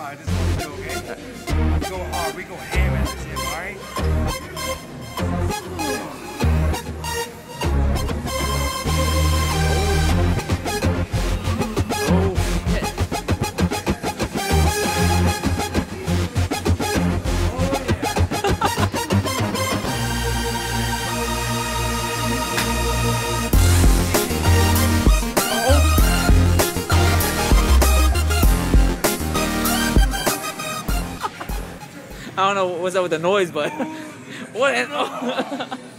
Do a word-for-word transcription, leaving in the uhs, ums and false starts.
Alright, this is what we do, okay? We go hard, we go ham at this here, alright? I don't know what's up with the noise, but what?